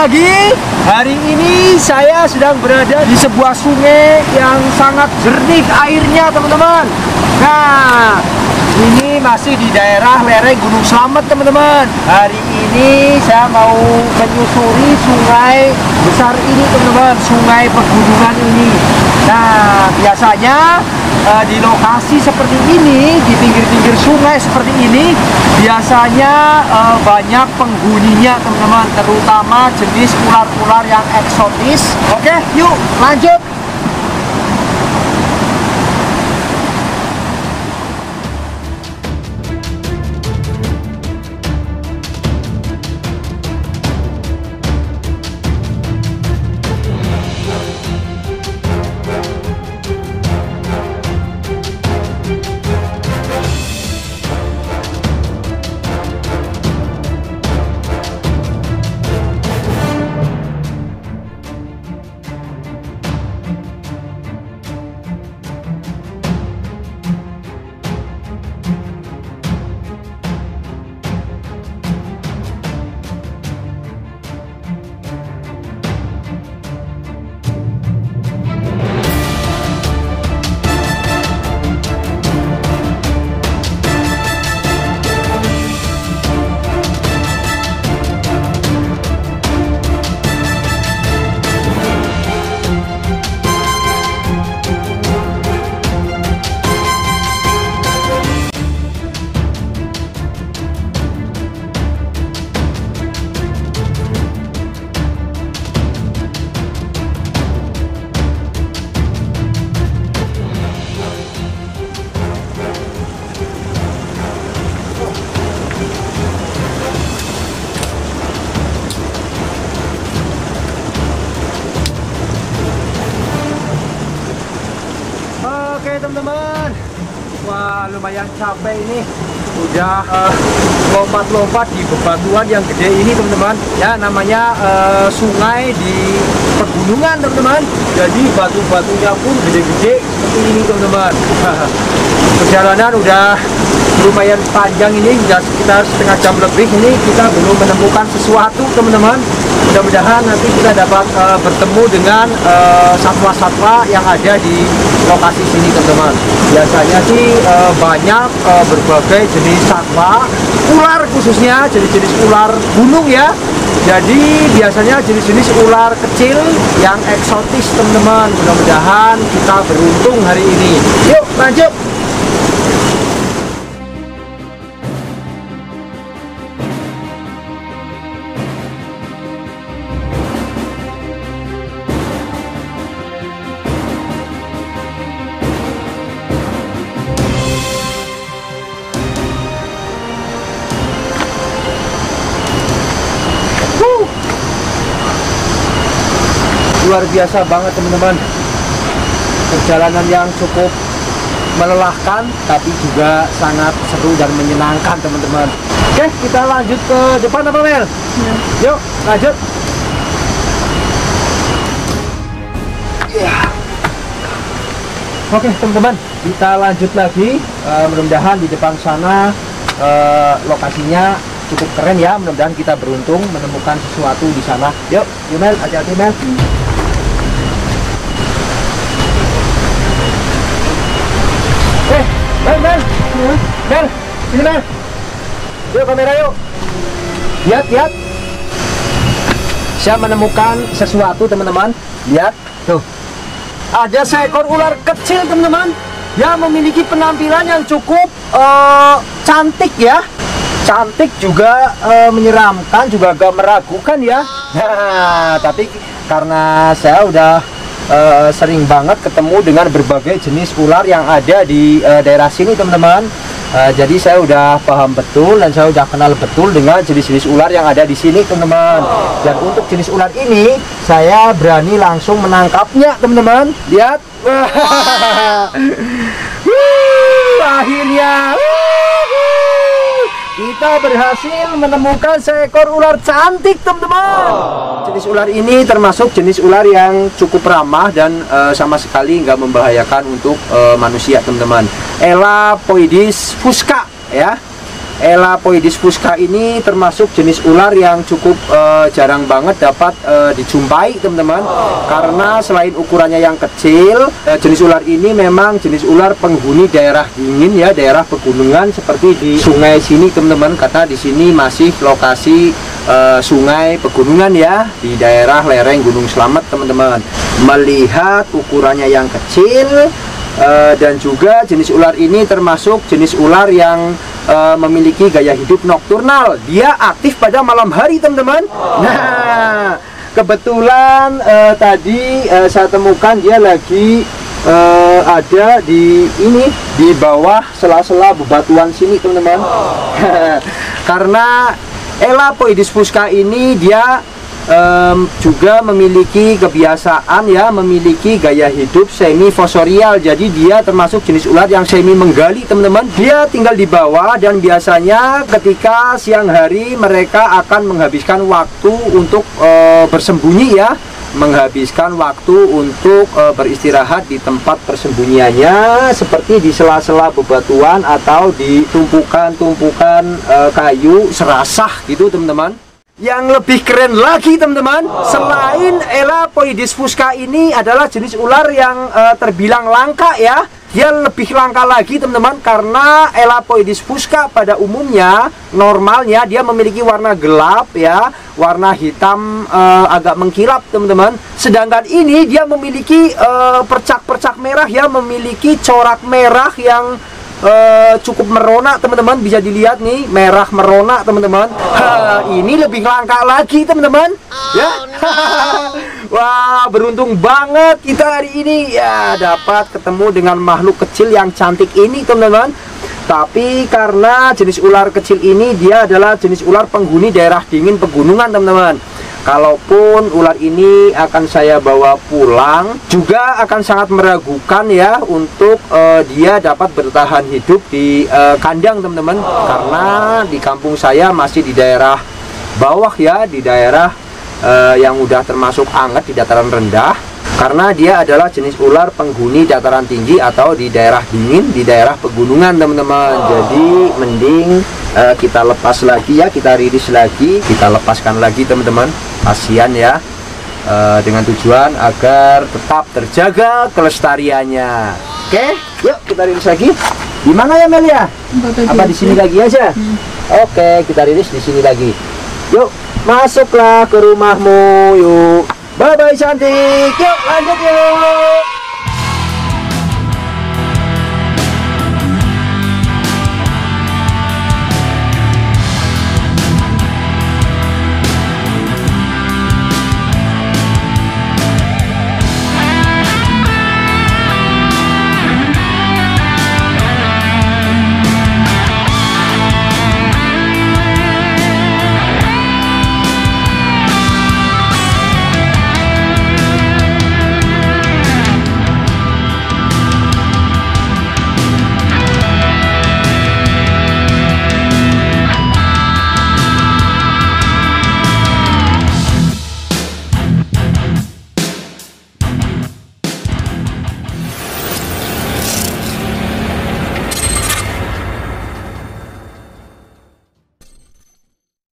lagi. Hari ini saya sedang berada di sebuah sungai yang sangat jernih airnya, teman-teman. Nah, ini masih di daerah lereng Gunung Slamet, teman-teman. Hari ini saya mau menyusuri sungai besar ini, teman-teman. Sungai pegunungan ini. Nah, biasanya di lokasi seperti ini, di pinggir-pinggir sungai seperti ini, biasanya banyak penghuninya, teman-teman, terutama jenis ular-ular yang eksotis. Oke, yuk lanjut. Oke, teman-teman, wah lumayan capek ini. Udah lompat-lompat di bebatuan yang gede ini, teman-teman. Ya, namanya sungai di pegunungan, teman-teman. Jadi batu-batunya pun gede-gede seperti ini, teman-teman. Perjalanan udah lumayan panjang ini, sudah sekitar setengah jam lebih. Ini kita belum menemukan sesuatu, teman-teman. Mudah-mudahan nanti kita dapat bertemu dengan satwa-satwa yang ada di lokasi sini, teman-teman. Biasanya sih banyak berbagai jenis satwa, ular khususnya, jenis-jenis ular gunung ya. Jadi biasanya jenis-jenis ular kecil yang eksotis, teman-teman. Mudah-mudahan kita beruntung hari ini. Yuk lanjut. Luar biasa banget, teman-teman. Perjalanan yang cukup melelahkan tapi juga sangat seru dan menyenangkan, teman-teman. Oke, kita lanjut ke depan apa, Mel? Ya. Yuk lanjut. Oke, teman-teman, kita lanjut lagi. Mudah-mudahan di depan sana lokasinya cukup keren ya. Mudah-mudahan kita beruntung menemukan sesuatu di sana. Yuk, Mel, hati-hati, Mel. Mel, sini, Mel. Yuk, kamera yuk. Lihat. Saya menemukan sesuatu, teman-teman. Lihat, tuh. Ada seekor ular kecil, teman-teman, yang memiliki penampilan yang cukup cantik ya. Cantik juga, menyeramkan, juga agak meragukan ya. Nah, tapi karena saya udah sering banget ketemu dengan berbagai jenis ular yang ada di daerah sini, teman-teman. Jadi saya udah paham betul dan saya udah kenal betul dengan jenis-jenis ular yang ada di sini, teman-teman. Dan untuk jenis ular ini saya berani langsung menangkapnya, teman-teman. Lihat. Akhirnya kita berhasil menemukan seekor ular cantik, teman-teman. Jenis ular ini termasuk jenis ular yang cukup ramah dan sama sekali nggak membahayakan untuk manusia, teman-teman. Elapoidis fusca ya. Elapoidis fusca ini termasuk jenis ular yang cukup jarang banget dapat dijumpai teman-teman, karena selain ukurannya yang kecil, jenis ular ini memang jenis ular penghuni daerah dingin ya, daerah pegunungan seperti di sungai sini teman-teman, karena di sini masih lokasi sungai pegunungan ya, di daerah lereng Gunung Slamet teman-teman. Melihat ukurannya yang kecil dan juga jenis ular ini termasuk jenis ular yang memiliki gaya hidup nokturnal. Dia aktif pada malam hari teman-teman. Nah, kebetulan tadi saya temukan dia lagi ada di bawah sela-sela bebatuan sini teman-teman. Karena Elapoidis fusca ini dia juga memiliki kebiasaan ya, memiliki gaya hidup semi fosorial. Jadi dia termasuk jenis ular yang semi menggali teman-teman. Dia tinggal di bawah dan biasanya ketika siang hari mereka akan menghabiskan waktu untuk bersembunyi ya, menghabiskan waktu untuk beristirahat di tempat persembunyiannya, seperti di sela-sela bebatuan atau di tumpukan-tumpukan kayu serasah gitu teman-teman. Yang lebih keren lagi teman-teman, selain Elapoidis fusca ini adalah jenis ular yang terbilang langka ya, dia lebih langka lagi teman-teman, karena Elapoidis fusca pada umumnya normalnya dia memiliki warna gelap ya, warna hitam agak mengkilap teman-teman. Sedangkan ini dia memiliki percak-percak merah ya, memiliki corak merah yang cukup merona teman-teman, bisa dilihat nih, merah merona teman-teman. Ini lebih langka lagi teman-teman ya. Wah, beruntung banget kita hari ini ya dapat ketemu dengan makhluk kecil yang cantik ini teman-teman. Tapi karena jenis ular kecil ini dia adalah jenis ular penghuni daerah dingin pegunungan teman-teman, kalaupun ular ini akan saya bawa pulang juga akan sangat meragukan ya untuk dia dapat bertahan hidup di kandang teman-teman, karena di kampung saya masih di daerah bawah ya, di daerah yang udah termasuk anget di dataran rendah, karena dia adalah jenis ular penghuni dataran tinggi atau di daerah dingin, di daerah pegunungan teman-teman. Jadi mending kita lepas lagi ya, kita rilis lagi, kita lepaskan lagi teman-teman, kasihan ya, dengan tujuan agar tetap terjaga kelestariannya. Oke, yuk kita rilis lagi. Di mana ya Mel ya? Apa di sini lagi aja? Oke, kita rilis di sini lagi. Yuk, masuklah ke rumahmu yuk. Bye bye cantik. Yuk lanjut yuk.